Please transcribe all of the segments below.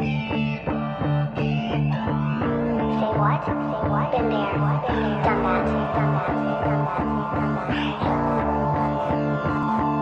what? Been there, done that, done that, done that, done that.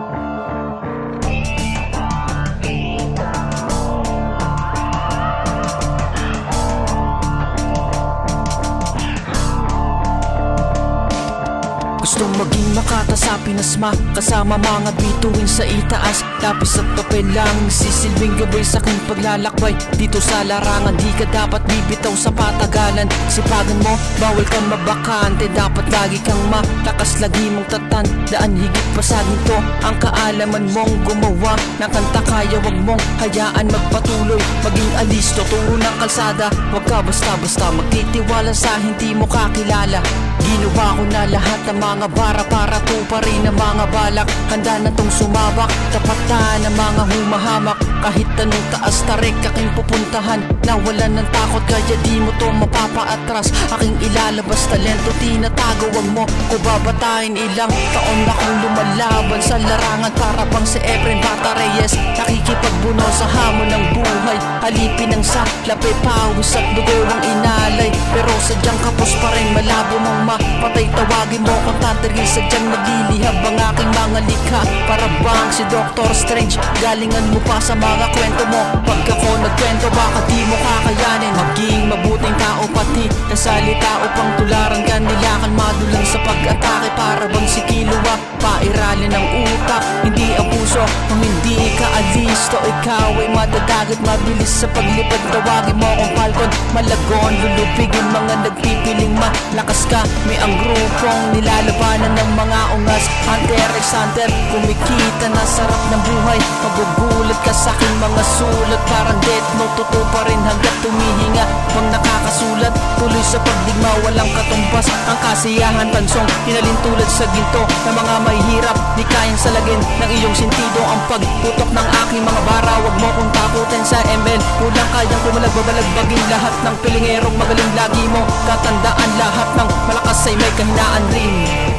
Gustong maging Makata sa Pinasma, kasama mga bituin sa itaas. Lapis at papel lang sisilbing gabay sa aking paglalakbay. Dito sa larangan di ka dapat bibitaw sa patagalan. Sipagan mo, bawal kang mabakante. Dapat lagi kang malakas, lagi mong tatandaan. Higit pa sa ginto ang kaalaman mong gumawa ng kanta. Kaya wag mong hayaan magpatuloy, maging alisto turo ng kalsada. Wag ka basta-basta magtitiwala sa hindi mo kakilala. Ginawa ko na lahat ng mga bara para tuparin ang mga balak. Handa na tong sumabak, tapatan ng mga humahamak. Kahit anong taas tarik aking pupuntahan, nawalan ng takot kaya di mo to mapapaatras. Aking ilalabas talento, tinatago wag mo ko babatayin. Ilang taon na kong lumalaban sa larangan para bang si Efren Bata Reyes. Nakikipagbuno sa hamon ng buhay, halipin ng saklape, pawis at dugo ang inalay. Pero sadyang kapos pa rin, malabo mong mapatay. Tawagin mo kung tataril, sadyang naglilihab ang aking mga likha. Para bang si Dr. Strange, galingan mo pa sa mga kwento mo. Pag ako nagkwento baka di mo kakayanin. Maging mabuting tao pati nasalita upang tularan ka. Nilakan madulang sa pag-atake para bang si Killua. Pairalin ang utak, hindi ang puso. Kung hindi ka alisto, ikaw ay madadagat mabilis sa paglipad. Tawagin mo kung Falcon, Malagon, lulupigin mga nagpipiling malakas ka. May ang grupong nilalabanan ng mga ungas. Hunter x Hunter, kumikita na sarap ng buhay. Magugulat ka sa aking mga sulat, parang death note, totoo pa rin hanggat tumihinga. Bang nakakasulat, tuloy sa pagdigma, walang katumbas. Ang kasiyahan pansong, hinalin tulad sa ginto ng mga mahihirap. Di kayang salagin ng iyong sentido ang pagputok ng aking mga bara. Wag mo kong takutin sa ML, kulang kayang tumalag, babalagbagin lahat ng pilingerong magaling. Lagi mo tatandaan lahat ng malakas ay may kahinaan rin.